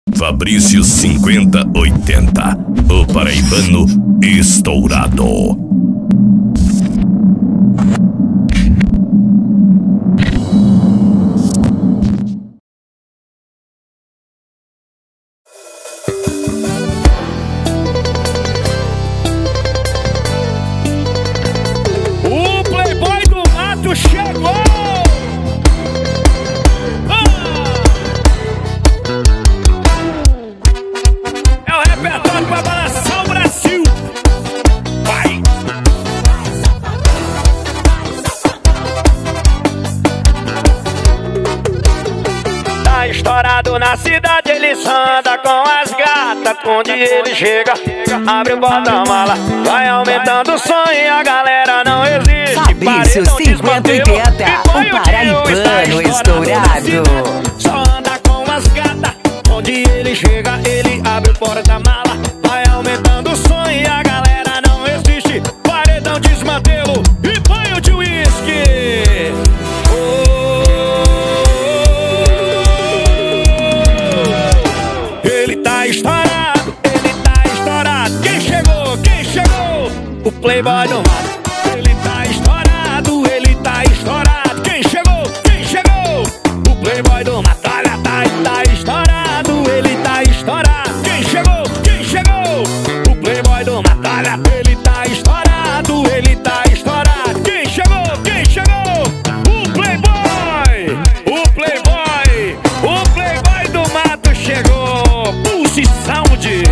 Fabrício 5080, o paraibano estourado. O Playboy do Mato chegou! É o repertório pra balançar o Brasil! Vai! Tá estourado na cidade, ele anda com as gatas. Onde ele chega, abre o porta-mala, vai aumentando o som e a galera não existe. Fabrício 5080, o paraibano estourado. Só anda com as gatas. Onde ele chega, ele abre o porta-mala, vai aumentando o som e a galera não existe. Paredão, desmantelo e banho de uísque. Ele tá estourado, ele tá estourado. Quem chegou? Quem chegou? O Playboy do Mato. Ele tá estourado, ele tá estourado. Quem chegou? Quem chegou? O Playboy do Mato. Olha, tá estourado, ele tá estourado. Quem chegou? Quem chegou? O Playboy do Mato. Olha, ele tá estourado, ele tá estourado. Quem chegou? Quem chegou? O Playboy! O Playboy! O Playboy do Mato chegou! Pulse Sound!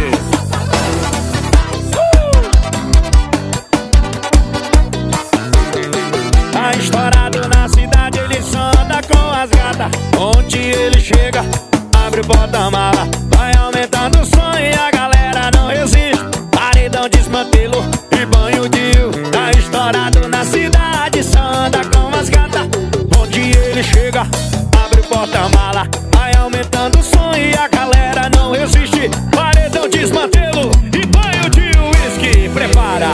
Tá estourado na cidade, ele só anda com as gatas. Onde ele chega, abre o porta-mala, vai aumentando o som e a galera não resiste. Paredão, desmantelo e banho de rio. Tá estourado na cidade, só anda com as gatas. Onde ele chega, abre o porta-mala, vai aumentando o som e a galera não resiste. Paredão, desmantelo e banho de uísque. Prepara!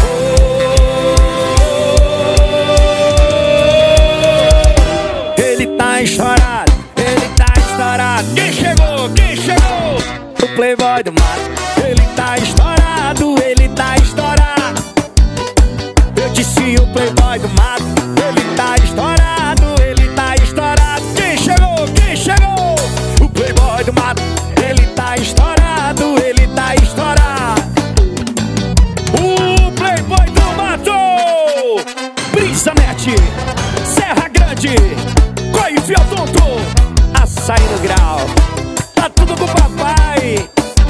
Ele tá estourado, ele tá estourado. Quem chegou? Quem chegou? O Playboy do Mato. Ele tá estourado, ele tá estourado. Eu disse o Playboy do Mato. Ele tá estourado, ele tá estourado. Quem chegou? Quem chegou? O Playboy do Mato. Ele tá estourado, ele tá estourado. O Playboy do Mato. Brisa Net, Serra Grande, Coi Fiodonto, Açaí no Grau. Tá tudo com o papai.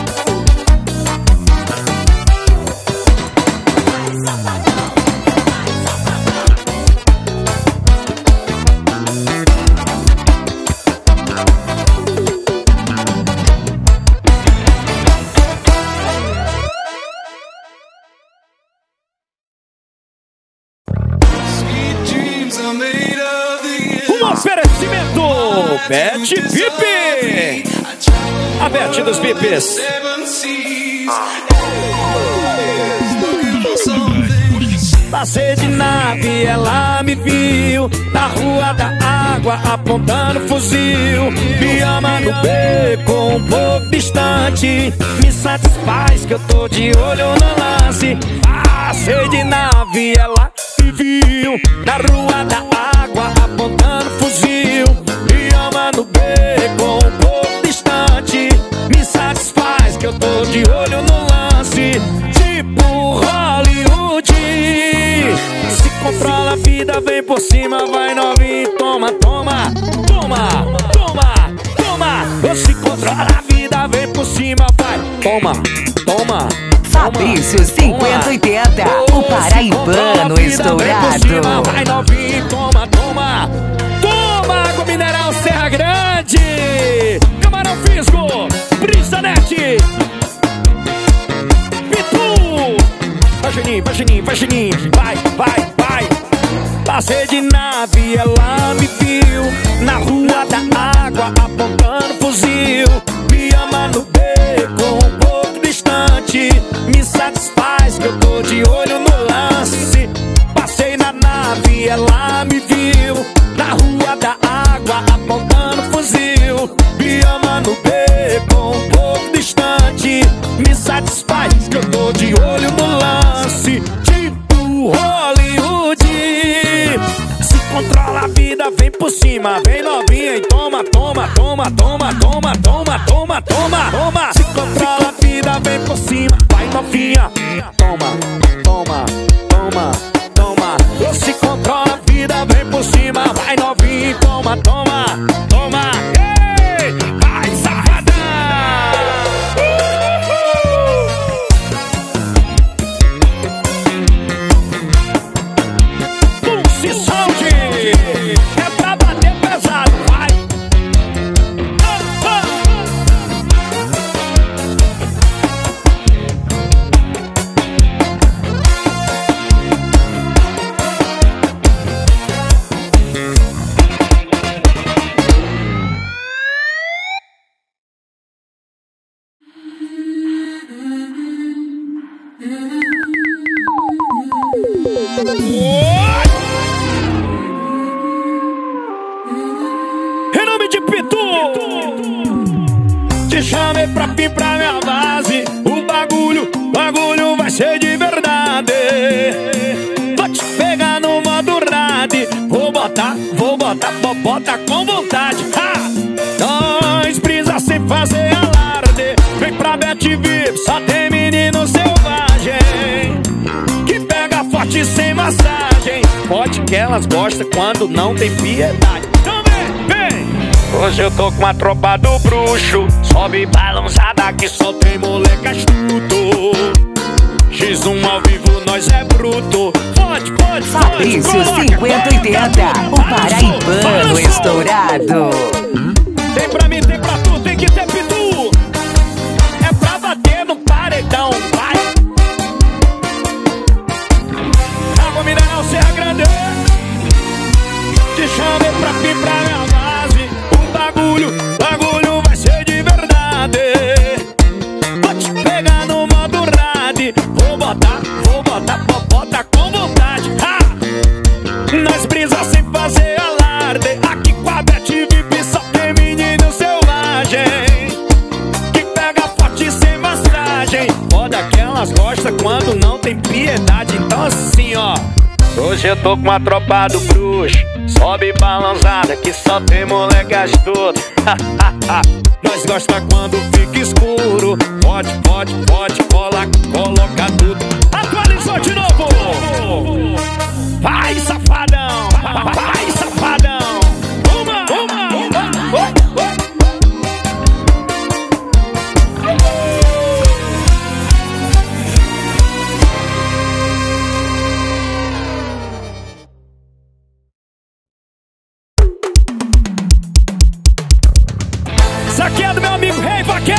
Um oferecimento Bet VIP. A Bet dos VIPs. Passei de nave, ela me viu na rua da água, apontando fuzil. Me ama no beco, um pouco distante. Me satisfaz que eu tô de olho no lance. Passei de nave, ela me viu na rua da água, apontando fuzil. Me ama no beco, um pouco distante. Me satisfaz que eu tô de olho no lance. Tipo Hollywood. Se controla a vida, vem por cima, vai novinho, toma, toma, toma, toma, toma. Ou se controla a vida, vem por cima, vai, toma, toma. Fabrício 5080, o paraibano estourado. Vai novinho, toma, toma. Toma água mineral Serra Grande, Camarão Fisgo, Brisa Net, Pitu. Vai Juninho, vai Juninho, vai Juninho. Vai, vai, vai. Passei de nave, ela me viu na rua da água, apontando fuzil. Me ama no beco, um pouco distante. Me satisfaz que eu tô de olho no lance. Passei na nave, ela me viu na rua da água, apontando fuzil. Me ama no beco, um pouco distante. Me satisfaz que eu tô de olho no lance, tipo Hollywood. Se controla a vida, vem por cima, vem novinha e toma, toma, toma, toma, toma, toma, toma, toma, toma. Se controla a vida, vem por cima, vai novinha, toma, toma, toma, toma. Se controla a vida, vem por cima, vai novinha e toma, toma, toma. Ei, vai safadão. Pulse Sound é pra bater pesado, vai. Em nome de Pitu, te chamei pra vir pra minha base. O bagulho vai ser de verdade. Vou te pegar no modo rade. Vou botar, bota com vontade. Nós brisa sem fazer alarde. Vem pra Bet VIP, só tem menino selvagem que pega forte sem massagem. Pode que elas gostam quando não tem piedade. Então vem! Hoje eu tô com a tropa do bruxo. Sobe balançada que só tem moleque astuto. X1 ao vivo, nós é bruto. Pode, Fabrício 5080, o paraibano estourado. Tem pra mim, tem pra tu, tem que ter Pitu. É pra bater no paredão, vai. Água mineral, Serra Grande. Te chamei pra vir pra minha base. O bagulho vai ser de verdade. Vou te pegar no modo rade. Vou botar, bota com vontade. Nós brisa sem fazer alarde. Aqui com a Bet VIP só tem menino selvagem que pega forte sem massagem. Foda que elas gostam quando não tem piedade. Então assim, ó, hoje eu tô com a tropa do bruxo. Sobe balançada que só tem moleque astuto. Nós gosta quando fica escuro. Pode, coloca tudo. Atualizou de novo. Vai safadão, vai safadão. Uma. Isso aqui é do meu amigo Rei Vaqueiro.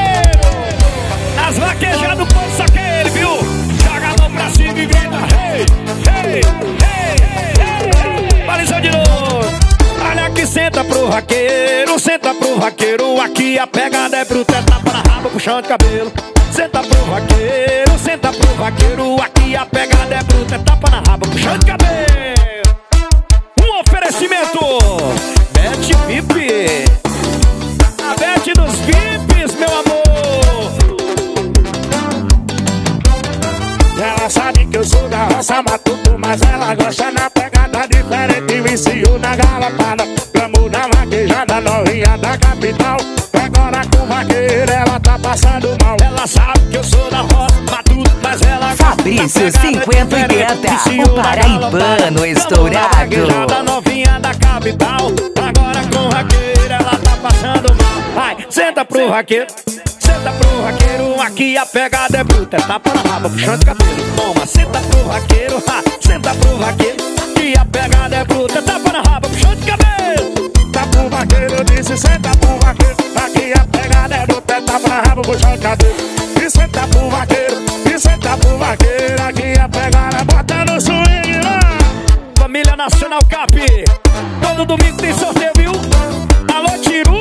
As vaquejadas do povo, só que é ele, viu? Joga a mão pra cima e grita Rei, Rei, Rei, Rei. Balizou de novo. Olha que senta pro vaqueiro. Aqui a pegada é bruta, é tapa na raba, puxão de cabelo. Senta pro vaqueiro. Aqui a pegada é bruta, é tapa na raba, puxão de cabelo. Um oferecimento Bet VIP. A Bet dos VIPs, meu amor. Ela sabe que eu sou da roça matuto, mas ela gosta na pegada diferente. Vicio na galapada, glamour na vaquejada, novinha da capital. Agora com vaqueiro ela tá passando mal. Ela sabe que eu sou da roça matuto, mas ela gosta Fabrício 5080, o paraibano estourado. Novinha da capital. Agora com vaqueiro ela tá passando mal. Vai, senta pro vaqueiro. Aqui a pegada é bruta, é tapa na raba, puxando de cabelo. Toma, senta pro vaqueiro, aqui a pegada é bruta, é tapa na raba, puxando de cabelo. Tá pro vaqueiro, disse senta pro vaqueiro. Aqui a pegada é bruta, é tapa na raba, puxando de cabelo. E senta pro vaqueiro, aqui a pegada bota no swing lá. Família Nacional Cap, todo domingo tem sorteio, viu? Alô, Tiru.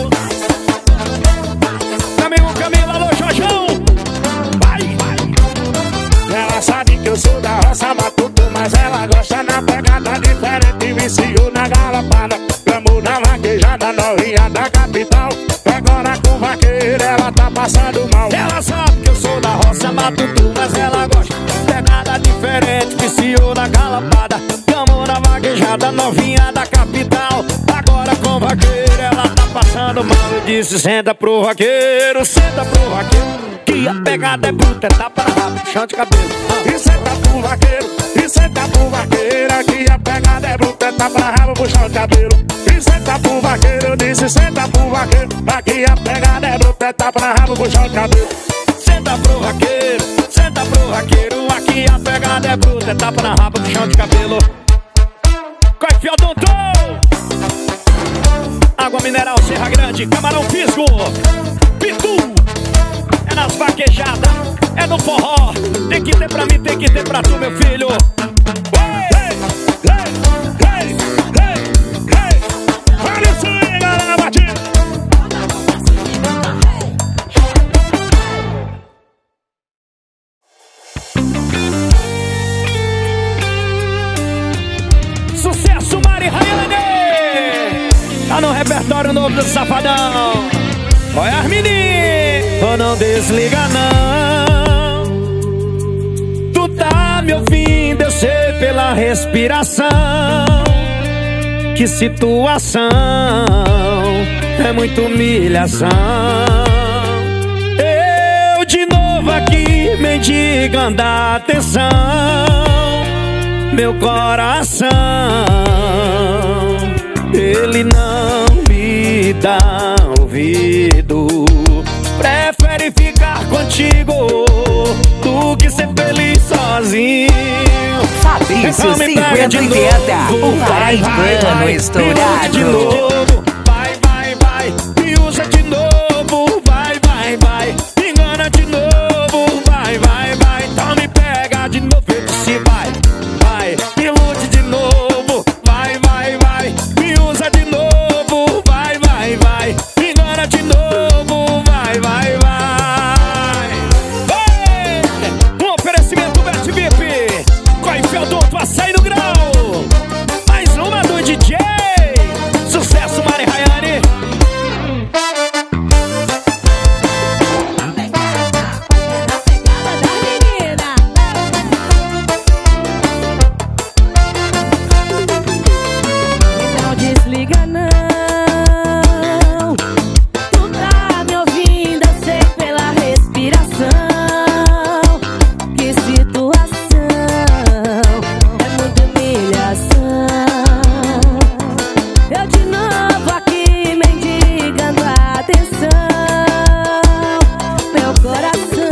Camila, alô, Jorjão. Vai. Ela sabe que eu sou da roça matuto, mas ela gosta na pegada diferente. Vicio na galapada, glamour na vaquejada, novinha da capital. ela tá passando mal. Ela sabe que eu sou da roça, mato tu, mas ela gosta. Pegada diferente, viciou na calapada. Camou na vaquejada, novinha da capital. Agora com vaqueiro, ela tá passando mal. Eu disse, senta pro vaqueiro, senta pro vaqueiro. Que a pegada é bruta, é tapa na rabo, puxão de cabelo. E senta pro vaqueiro, e senta pro vaqueiro. Que a pegada é bruta, é tapa na rabo, puxão de cabelo. E senta pro vaqueiro, eu disse, senta pro vaqueiro. Aqui a pegada é bruta, é tapa na rabo, puxão de cabelo. Senta pro vaqueiro, senta pro vaqueiro. Aqui a pegada é bruta, é tapa na rabo, puxão de cabelo. Corre, fiel doutor. Água mineral, Serra Grande, Camarão Fisgo, Pitu. É nas vaquejadas, é no forró. Tem que ter pra mim, tem que ter pra tu, meu filho. Olha isso aí, galera, batida. Sucesso, Mari Rayane. Tá no repertório novo do Safadão. Olha as meninas, oh, não desliga não. Tu tá me ouvindo, eu sei pela respiração. Que situação, é muita humilhação. Eu de novo aqui, mendigando a atenção. Meu coração, ele não me dá ouvido. Prefere ficar contigo do que ser feliz sozinho. Fabrício 5080, o paraibano estourado. De novo, vai, vai, vai. Me usa de novo, vai, vai, vai. Me engana de novo, vai, vai, vai. Então me pega de novo, eu disse vai, vai. Me ilude de novo, vai, vai, vai. Me usa de novo, vai, vai, vai. Me engana de novo, vai, vai, vai. Um oferecimento Best VIP. Corre, Feldon, tu açaí no grau. Mais uma do DJ. Sucesso, Mari Rayane. Não desliga não. Tu tá me ouvindo, eu sei pela respiração. Que situação, é muita humilhação. Eu de novo aqui mendigando a atenção. Meu coração,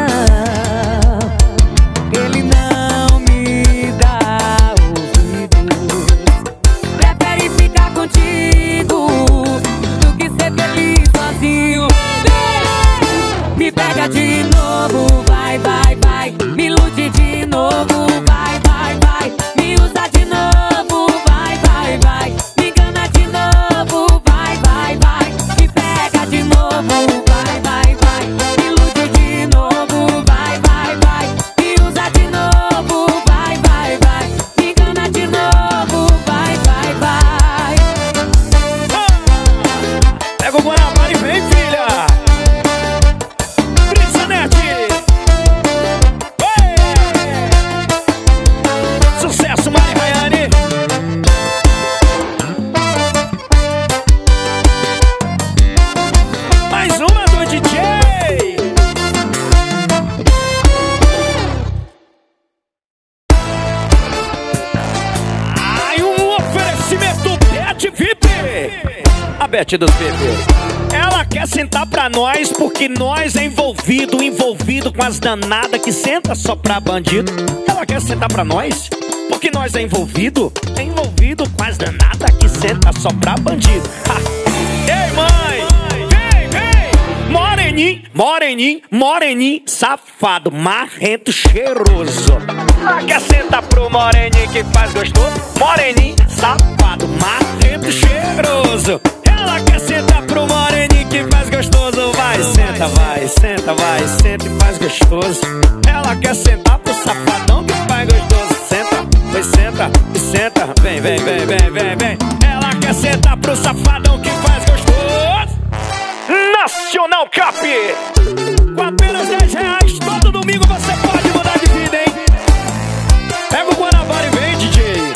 ele não me dá ouvidos. Prefere ficar contigo do que ser feliz sozinho. Me pega de novo, vai, vai, vai. Me ilude de novo, vai, vai, vai. Me usa de novo, vai, vai, vai. Me engana de novo, vai, vai, vai. Me pega de novo, vai, vai, vai. Me ilude de novo, vai, vai, vai. Me usa de novo, vai, vai, vai. Me engana de novo, vai, vai, vai. Pega o Guanabara e vem, filha. Brisanete. Sucesso, Mari Rayane. Mais uma do DJ. Ai, um oferecimento Bet VIP. A Bet dos VIP. Ela quer sentar pra nós porque nós é envolvido com as danadas que senta só pra bandido. Ela quer sentar pra nós porque nós é envolvido com as danadas que senta só pra bandido. Ha. Ei, mãe, vem, vem. Moreninho, moreninho, moreninho, safado, marrento, cheiroso. Ela quer sentar pro moreninho que faz gostoso. Moreninho, safado, marrento, cheiroso. Ela quer sentar pro moreninho que faz gostoso. Vai, senta, vai, senta, vai, senta e faz gostoso. Ela quer sentar pro safadão que faz gostoso. Senta, vai, senta e senta. Vem, vem, vem, vem, vem, vem. Ela quer sentar pro safadão que faz gostoso. Na Nacional Cap. Com apenas R$10, todo domingo você pode mudar de vida, hein? Pega o Guanabara e vem, DJ.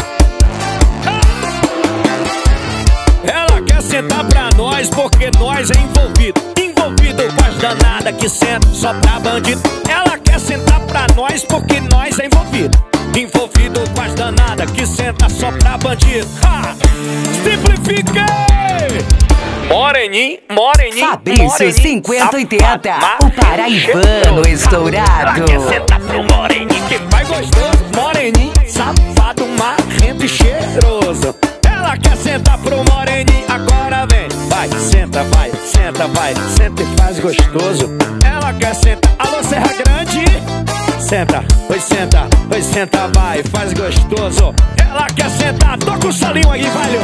Ela quer sentar pra nós porque nós é envolvido. Envolvido com as danadas que senta só pra bandido. Ela quer sentar pra nós porque nós é envolvido. Envolvido com as danadas que senta só pra bandido. Ha! Simplifiquei! Moreninho, moreninho, Fabrício moreninho, 5080, o paraibano estourado. Ela quer sentar pro moreninho que vai gostoso. Moreninho, safado, marrento e cheiroso. Ela quer sentar pro moreninho, agora vem. Vai, senta, senta e faz gostoso. Ela quer sentar, alô Serra Grande. Senta, vai, faz gostoso. Ela quer sentar, toca o solinho aí, valeu.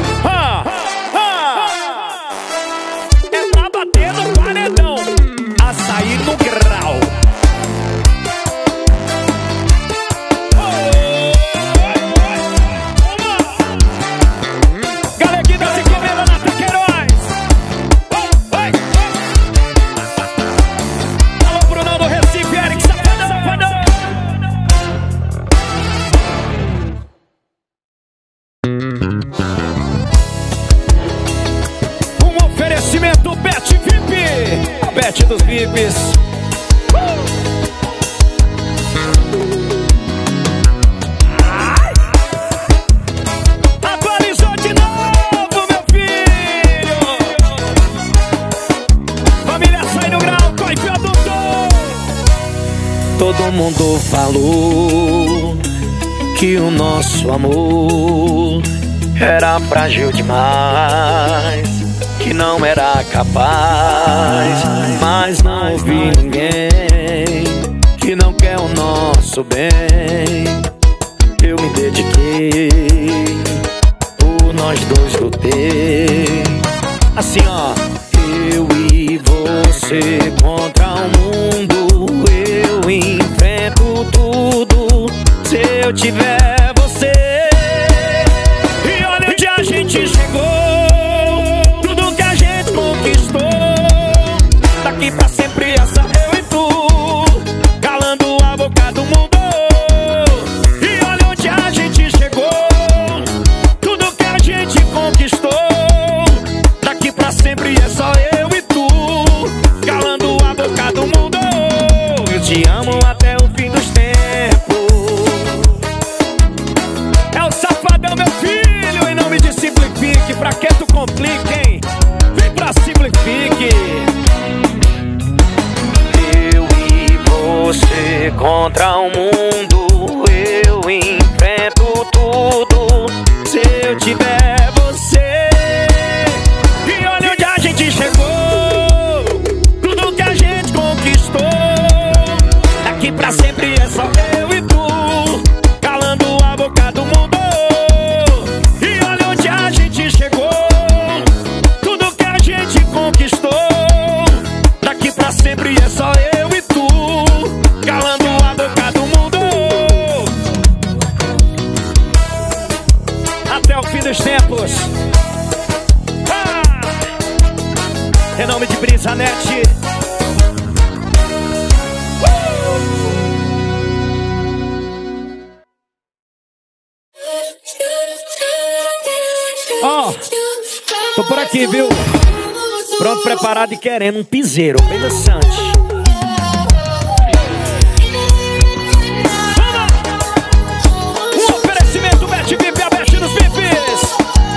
É pra bater no paredão, açaí no grau. Galeguinha se comendo na Taqueiroz. Alô Brunão do Recife, Eric Safadão. Um oferecimento Bet VIP, Bet dos VIPs. Atualizou de novo, meu filho. Família sai no grau, Coife adotou. Todo mundo falou que o nosso amor era frágil demais, que não era capaz. Mas não ouvi ninguém que não quer o nosso bem. Eu me dediquei, por nós dois lutei. Assim ó, eu e você contra o mundo. Eu enfrento tudo se eu tiver você. E olha onde a gente chegou, tudo que a gente conquistou. Daqui pra sempre é só eu e tu, calando a boca do mundo. E olha onde a gente chegou, tudo que a gente conquistou. Daqui pra sempre é só eu e tu, calando a boca do mundo. Eu te amo até o fim dos tempos. É o safadão, meu filho, em nome de Simplifique. Pra que tu complica, hein? Vem pra Simplifique. Eu e você contra o mundo. Eu enfrento tudo se eu tiver você. E olha onde a gente chegou, tudo que a gente conquistou. Daqui pra sempre é só eu e tu, calando a boca do mundo. E olha onde a gente chegou, tudo que a gente conquistou. Daqui pra sempre é só eu e tu, calando a boca do mundo. Até o fim dos tempos. Em nome de Brisa Net. Ó, tô por aqui, viu? Pronto, preparado e querendo um piseiro bem dançante. Um oferecimento Bet VIP, a Bet dos VIPs.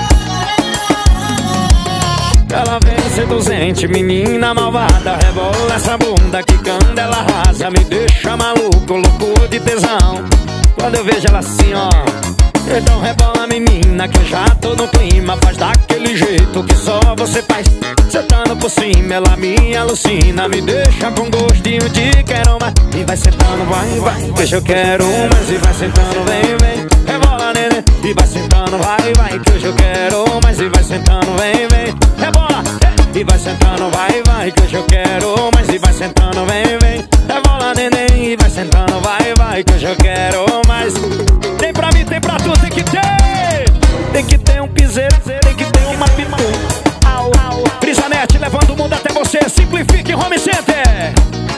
Ela vem seduzente, menina malvada. Rebola essa bunda que quando ela arrasa me deixa maluco, louco de tesão. Quando eu vejo ela assim, ó, então rebola menina que eu já tô no clima. Faz daquele jeito que só você faz. Sentando por cima, ela me alucina. Me deixa com gostinho de quero mais. E vai sentando, vai, deixa eu quero mais. E vai sentando, vem, rebola neném. E vai sentando, vai, que hoje eu quero mais. E vai sentando, vem, rebola. E vai sentando, vai, que hoje eu quero mais. E vai sentando, vem, rebola neném. E vai sentando, vai, que hoje eu quero mais. Tem pra mim, tem pra tu, tem que ter. Tem que ter um piseiro, tem que ter uma pitu. Brisanete levando o mundo até você. Simplifique Home Center.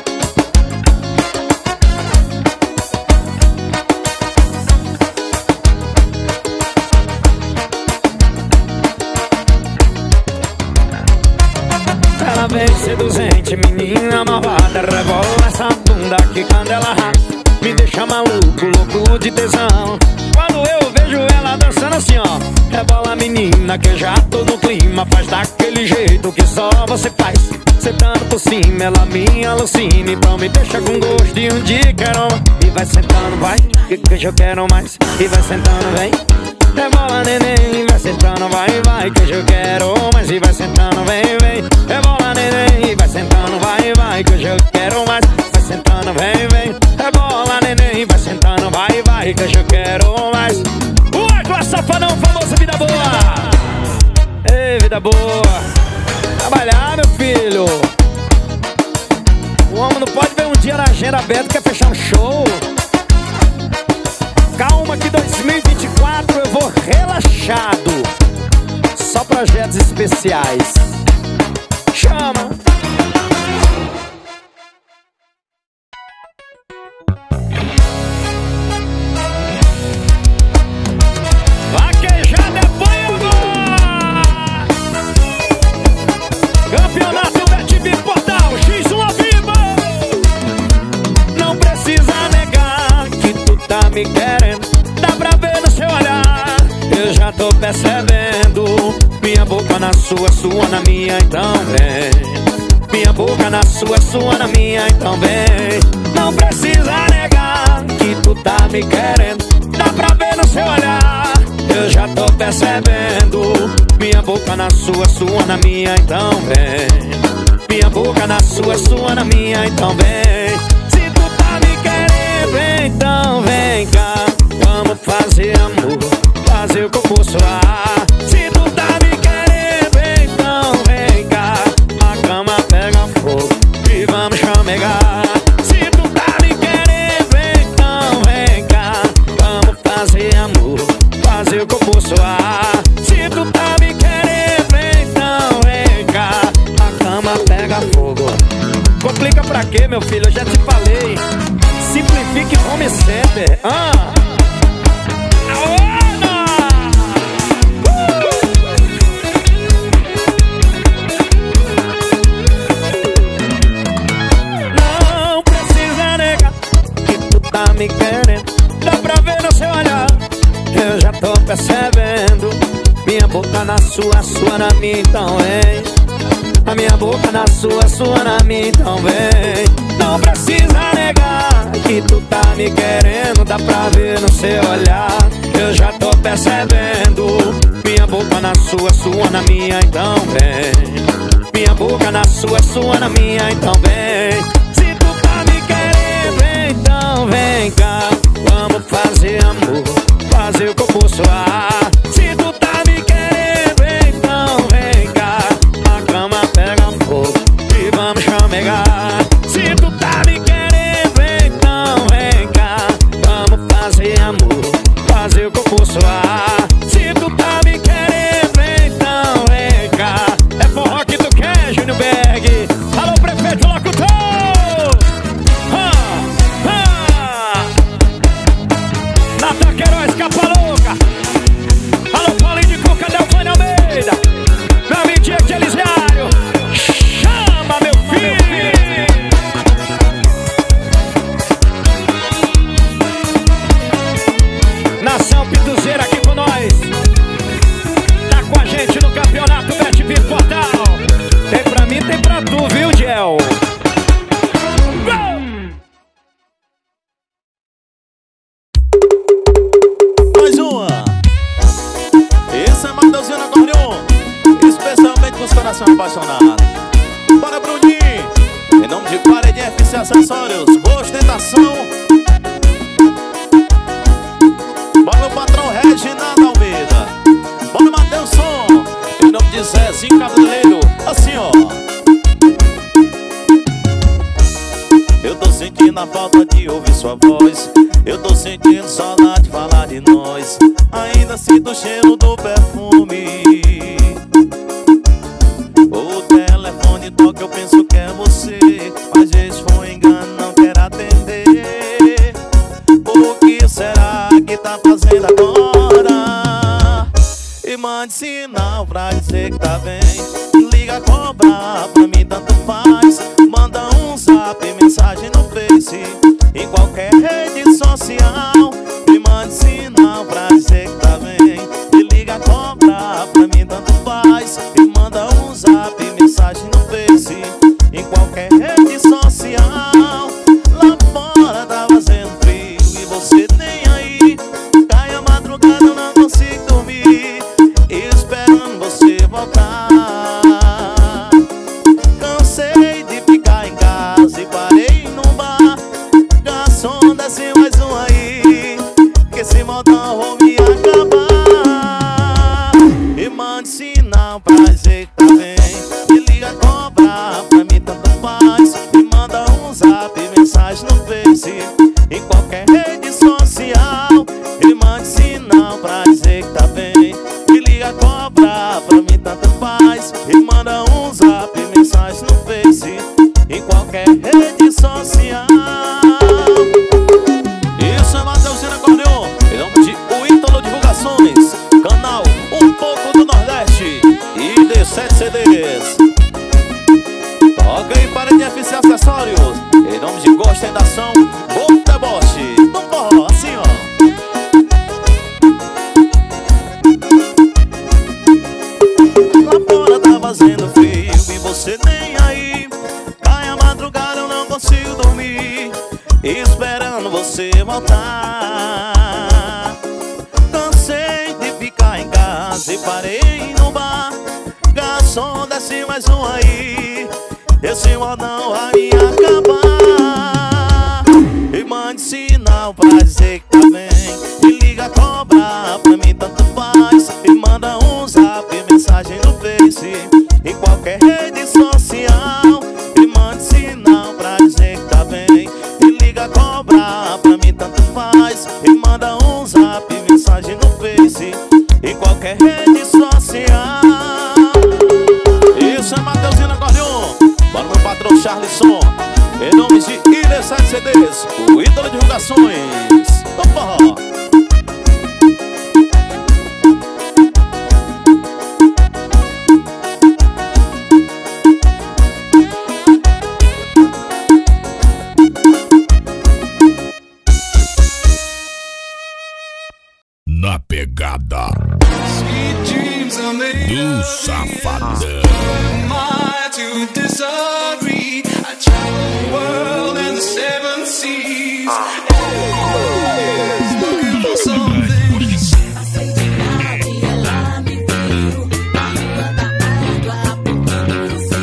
Ela vem seduzente, menina malvada. Rebola essa bunda que quando ela rasga me deixa maluco, louco de tesão. Quando eu vejo ela dançando assim, ó. Rebola menina que eu já tô no clima. Faz daquele jeito que só você faz. Sentando por cima, ela me alucina. Então me deixa com gosto e um dia quero mais. E vai sentando, vai, que eu quero mais. E vai sentando, vem. Rebola neném, vai sentando, vai, vai, que eu quero mais. E vai sentando, vem, vem. Rebola neném, vai sentando, vai, vai, que eu quero mais. Vai sentando, vem, vem. Rebola neném, vai sentando, vai, vai, que eu quero mais. O Arthur Safadão, famoso Vida Boa. Ei, vida boa. Trabalhar, meu filho. O homem não pode ver um dia na agenda aberta, quer fechar um show. Calma que 2024 eu vou relaxado. Só projetos especiais. Chama. Vaquejada é fogo. Campeonato BetVip Portal X1 ao vivo. Não precisa negar que tu tá me querendo. Dá pra ver no seu olhar. Eu já tô percebendo. Minha boca na sua, sua na minha, então vem. Minha boca na sua na minha, então vem. Não precisa negar que tu tá me querendo. Dá pra ver no seu olhar. Eu já tô percebendo. Minha boca na sua na minha, então vem. Minha boca na sua na minha, então vem. Se tu tá me querendo, então vem cá. Vamos fazer amor, fazer o que eu posso ar. Se tu tá me querendo, então vem cá. A cama pega fogo e vamos chamegar. Se tu tá me querendo, então vem cá. Vamos fazer amor, fazer o que eu posso ar. Se tu tá me querendo, então vem cá. A cama pega fogo. Complica pra quê, meu filho? Eu já te falei. Simplifique Home Center. Não precisa negar que tu tá me querendo. Dá pra ver no seu olhar. Eu já tô percebendo. Minha boca na sua na minha, então vem. A minha boca na sua na minha, então vem. Não precisa negar que tu tá me querendo. Dá pra ver no seu olhar. Eu já tô percebendo. Minha boca na sua na minha, então vem. Minha boca na sua na minha, então vem. Se tu tá me querendo, então vem cá. Vamos fazer amor, fazer o que eu posso ar. Se tu tá me querendo, então vem cá. A cama pega fogo e vamos chamegar. Se tu tá me querendo, então vem cá. Vamos fazer amor, fazer o que eu posso ar. Se tu tá me querendo, então vem cá. É forró que tu quer, Júnior Berg. Alô, prefeito locutor. Nata Queiroz, capa louca. Alô, Paulinho de Cuca, Delfane Almeida. Meu amigo Diego de Elisiário. Chama, meu filho. Nação Pituzeira aqui com nós. Tá com a gente no campeonato BetVip Portal. Tem pra mim, tem pra tu, viu, Gel? Mais uma. Esse é Mateuzinho na acordeon, especialmente com os corações apaixonados. Bora, Bruninho. Em nome de Parede FC Acessórios, ostentação. Bora, meu patrão Reginaldo Almeida. Bora, Mateuson. Em nome de Zezinho Cabeleireiro. Assim, ó. Eu tô sentindo a falta de ouvir sua voz. Eu tô sentindo saudade de falar de nós. Ainda sinto o cheiro do perfume. O telefone toca, eu penso que é você, às vezes foi engano, não quero atender. O que será que tá fazendo agora? E mande sinal pra dizer que tá bem. Liga, cobra, pra mim tanto faz. Manda um zap, mensagem no Face, em qualquer rede social. E mande sinal pra dizer que tá bem. E liga, cobra, pra mim tanto faz. E manda um zap, mensagem no Face, em qualquer rede social. Lá fora tá fazendo frio e você nem aí. Cai a madrugada, eu não consigo dormir, esperando você voltar. Cansei de ficar em casa e parei no bar. Garçom, desce mais um aí, que esse modão vou me acabar. E mande sinal pra dizer que tá bem. E liga, cobra, pra mim tanto faz. E manda um zap, mensagem no Face, em qualquer rede social. E mande sinal pra dizer que tá bem. E liga, cobra, pra mim tanto faz. E manda um zap, mensagem no Face, em qualquer rede social. Isso é Mateuzinho Acordeon, em nome de O Ítalo Divulgações, canal Um Pouco do Nordeste e D7 CDs. Toca aí para NFC Acessórios, em nome de Gosta da Ação, Golf Deboche. Vamos assim, ó. Lá fora tá fazendo frio e você nem aí. Cai a madrugada, eu não consigo dormir, esperando você voltar. Cansei de ficar em casa e parei no bar. Garçom, desce mais um aí, esse modão vai me acabar. E mande sinal pra dizer que tá bem. E liga, cobra, pra mim tanto faz. E manda um zap, mensagem no Face, em qualquer rede social. E mande sinal pra dizer que tá bem. E liga, cobra, pra mim tanto faz. E manda um zap, mensagem no Face, em qualquer rede social. Isso é Mateuzinho Acordeon, para o meu patrão Charlisson, em nome de ID7 CDs, o Ítalo Divulgações. Opa! Na pegada do Safadão. To disagree, I travel the world and the 7 seas, looking for something. Ela me viu na rua da água, apontando você.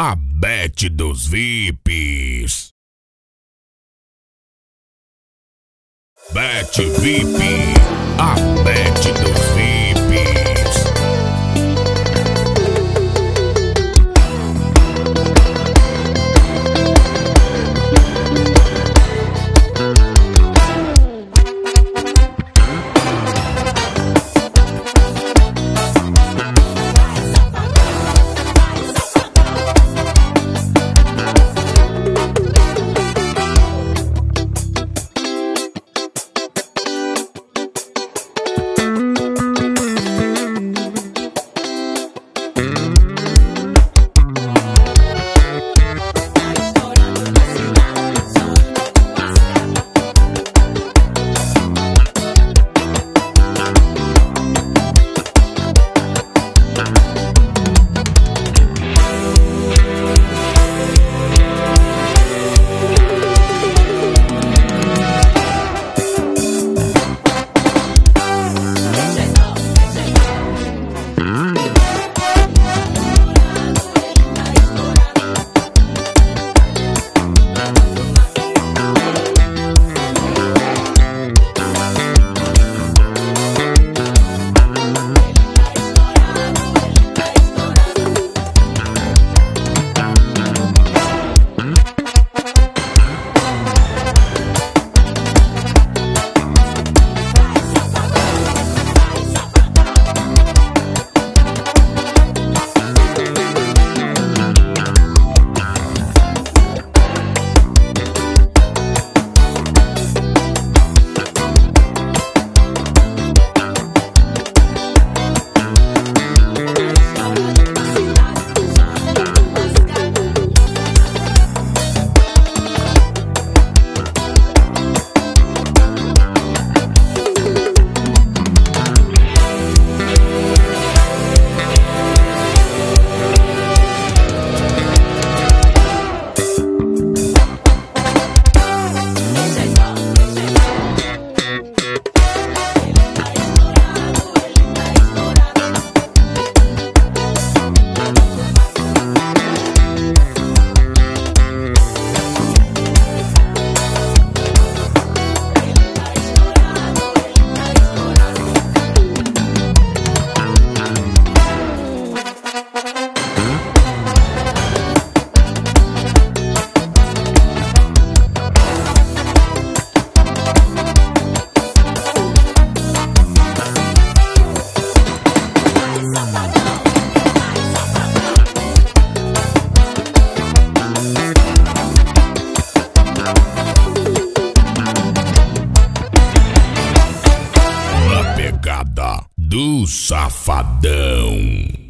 A Bet dos VIPs. Bet VIP. A Bet dos VIPs. Do Safadão.